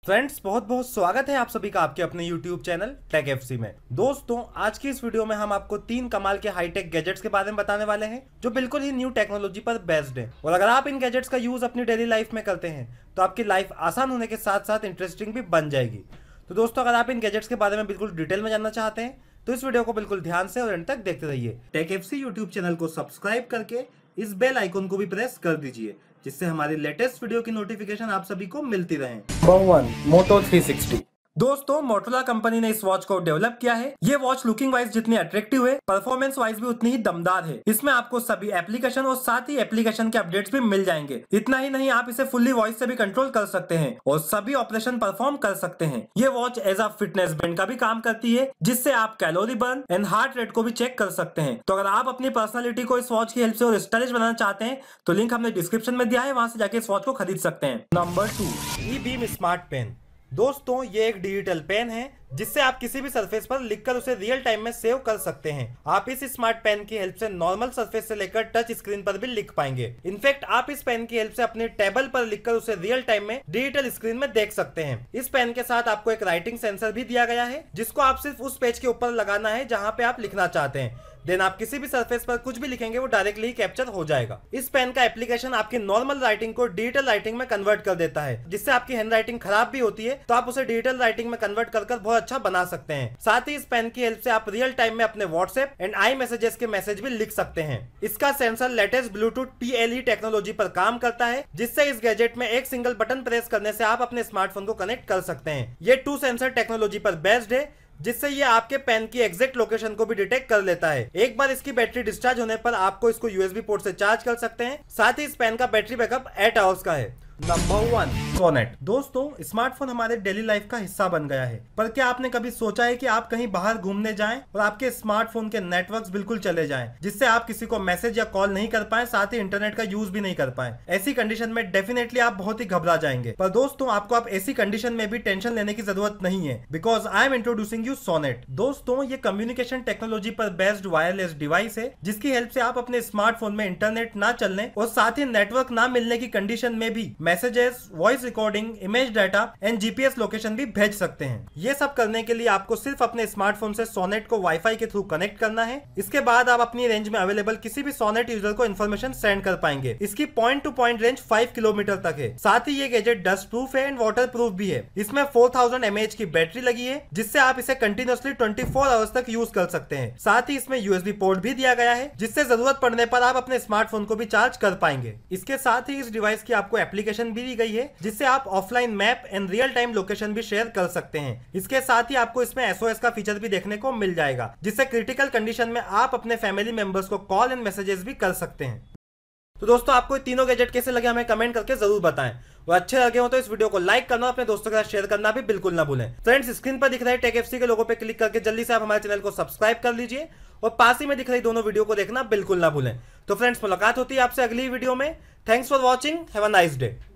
Friends, बहुत बहुत स्वागत है आप सभी का आपके अपने YouTube चैनल टेक एफसी में। दोस्तों, आज की इस वीडियो में हम आपको 3 कमाल के हाईटेक गैजेट्स के बारे में बताने वाले हैं जो बिल्कुल ही न्यू टेक्नोलॉजी पर बेस्ड है। और अगर आप इन गैजेट्स का यूज अपनी डेली लाइफ में करते हैं तो आपकी लाइफ आसान होने के साथ साथ इंटरेस्टिंग भी बन जाएगी। तो दोस्तों, अगर आप इन गैजेट्स के बारे में बिल्कुल डिटेल में जानना चाहते हैं तो इस वीडियो को बिल्कुल ध्यान से और एंड तक देखते रहिए। टेक एफसी यूट्यूब चैनल को सब्सक्राइब करके इस बेल आइकन को भी प्रेस कर दीजिए जिससे हमारी लेटेस्ट वीडियो की नोटिफिकेशन आप सभी को मिलती रहे। Number 1, Moto 360। दोस्तों, मोटोरोला कंपनी ने इस वॉच को डेवलप किया है। ये वॉच लुकिंग वाइज जितनी अट्रैक्टिव है, परफॉर्मेंस वाइज भी उतनी ही दमदार है। इसमें आपको सभी एप्लीकेशन और साथ ही एप्लीकेशन के अपडेट्स भी मिल जाएंगे। इतना ही नहीं, आप इसे फुल्ली वॉइस से भी कंट्रोल कर सकते हैं और सभी ऑपरेशन परफॉर्म कर सकते हैं। ये watch as a fitness band का भी काम करती है जिससे आप calorie burn and heart rate को भी चेक कर सकते हैं। तो अगर आप अपनी पर्सनैलिटी को इस वॉच की हेल्प से और स्टाइलिश बनाना चाहते हैं तो लिंक हमने डिस्क्रिप्शन में दिया है, वहां से जाके इस वॉच को खरीद सकते हैं। Number 2, eBeam smart pen. दोस्तों, ये एक डिजिटल पेन है जिससे आप किसी भी सरफेस पर लिखकर उसे रियल टाइम में सेव कर सकते हैं। आप इस स्मार्ट पेन की हेल्प से नॉर्मल सरफेस से लेकर टच स्क्रीन पर भी लिख पाएंगे। इनफैक्ट आप इस पेन की हेल्प से अपने टेबल पर लिखकर उसे रियल टाइम में डिजिटल स्क्रीन में देख सकते हैं। इस पेन के साथ आपको एक राइटिंग सेंसर भी दिया गया है जिसको आप सिर्फ उस पेज के ऊपर लगाना है जहां पे आप लिखना चाहते हैं। देन आप किसी भी सरफेस पर कुछ भी लिखेंगे वो डायरेक्टली कैप्चर हो जाएगा। इस पेन का एप्लीकेशन आपकी नॉर्मल राइटिंग को डिजिटल राइटिंग में कन्वर्ट कर देता है, जिससे आपकी हैंड राइटिंग खराब भी होती है तो आप उसे डिजिटल राइटिंग में कन्वर्ट कर बहुत अच्छा बना सकते हैं। साथ ही इस पेन की हेल्प से आप रियल टाइम में अपने व्हाट्सएप एंड आई मैसेजेस के मैसेज भी लिख सकते हैं। इसका sensor latest Bluetooth PLE technology पर काम करता है जिससे इस गैजेट में एक सिंगल बटन प्रेस करने से आप अपने स्मार्टफोन को कनेक्ट कर सकते हैं। ये 2 सेंसर टेक्नोलॉजी पर बेस्ड है जिससे ये आपके पेन की एग्जैक्ट लोकेशन को भी डिटेक्ट कर लेता है। एक बार इसकी बैटरी डिस्चार्ज होने पर आपको इसको USB पोर्ट से चार्ज कर सकते हैं। साथ ही इस पेन का बैटरी बैकअप 8 आवर्स का है। Number 1, Sonnet. दोस्तों, स्मार्टफोन हमारे डेली लाइफ का हिस्सा बन गया है, पर क्या आपने कभी सोचा है कि आप कहीं बाहर घूमने जाएं और आपके स्मार्टफोन के नेटवर्क्स बिल्कुल चले जाएं, जिससे आप किसी को मैसेज या कॉल नहीं कर पाए, साथ ही इंटरनेट का यूज भी नहीं कर पाए। ऐसी कंडीशन में डेफिनेटली आप बहुत ही घबरा जाएंगे। पर दोस्तों, आपको आप ऐसी कंडीशन में भी टेंशन लेने की जरूरत नहीं है, because I am introducing you Sonnet. दोस्तों, ये कम्युनिकेशन टेक्नोलॉजी पर बेस्ड वायरलेस डिवाइस है जिसकी हेल्प से आप अपने स्मार्टफोन में इंटरनेट ना चलने और साथ ही नेटवर्क ना मिलने की कंडीशन में भी messages, voice recording, image data and GPS location भी भेज सकते हैं। ये सब करने के लिए आपको सिर्फ अपने स्मार्टफोन से सोनेट को वाईफाई के थ्रू कनेक्ट करना है। इसके बाद आप अपनी रेंज में अवेलेबल किसी भी सोनेट यूजर को इन्फॉर्मेशन सेंड कर पाएंगे। इसकी point to point range 5 kilometre तक है। साथ ही ये गैजेट डस्ट प्रूफ है एंड वाटर प्रूफ भी है। इसमें 4000 mAh की बैटरी लगी है जिससे आप इसे कंटिन्यूअसली 24 आवर्स तक यूज कर सकते हैं। साथ ही इसमें USB पोर्ट भी दिया गया है जिससे जरूरत पड़ने पर आप अपने स्मार्टफोन को भी चार्ज कर पाएंगे। इसके साथ ही इस डिवाइस की आपको एप्लीकेशन भी दी गई है जिससे आप offline map and real time location भी शेयर कर सकते हैं। इसके साथ ही आपको इसमें SOS का फीचर भी देखने को मिल जाएगा जिससे क्रिटिकल कंडीशन में आप अपने फैमिली मेंबर्स को कॉल एंड मैसेजेस भी कर सकते हैं। तो दोस्तों, आपको ये तीनों गैजेट कैसे लगे हमें कमेंट करके जरूर बताएं। और अच्छे लगे हो तो इस वीडियो को लाइक करना, अपने दोस्तों के साथ शेयर करना भी बिल्कुल ना भूलें। फ्रेंड्स, स्क्रीन पर दिख रहे टेक एफसी के लोगों पे क्लिक करके जल्दी से आप हमारे चैनल को सब्सक्राइब कर लीजिए और पास ही में दिख रही दोनों वीडियो को देखना बिल्कुल ना भूलें। तो फ्रेंड्स, मुलाकात होती है आपसे अगली वीडियो में। Thanks for watching, have a nice day.